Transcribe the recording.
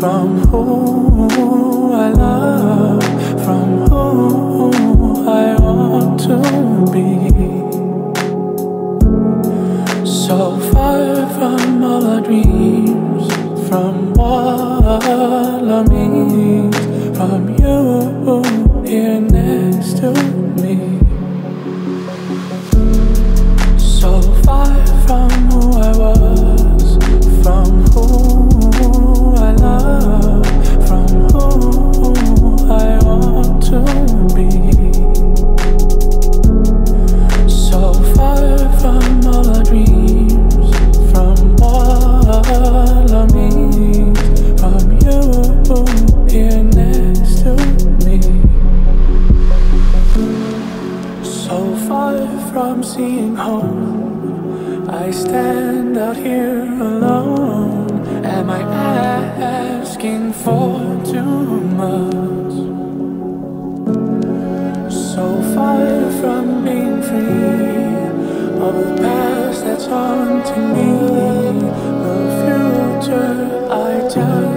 from who I love, from who I want to be. So far from all our dreams, from what love means, from you here next to me. So far from who I was, from who I love, from who I want to be. So far from all our dreams, from what love means, from you here next to me. So far from seeing home, I stand out here alone. Am I asking for too much? So far from being free of the past that's haunting me, the future I just